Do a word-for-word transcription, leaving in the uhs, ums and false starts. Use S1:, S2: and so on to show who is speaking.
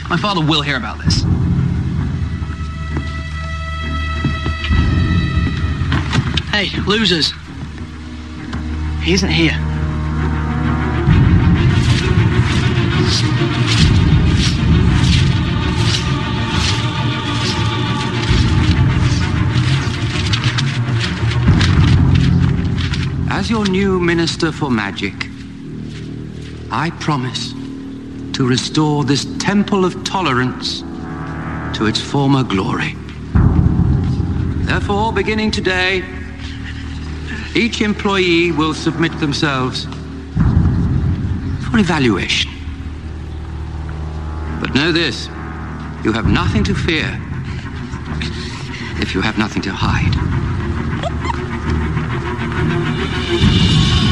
S1: My father will hear about this. Hey, losers. He isn't here.
S2: As your new Minister for Magic, I promise to restore this temple of tolerance to its former glory. Therefore, beginning today, each employee will submit themselves for evaluation. But know this, you have nothing to fear if you have nothing to hide.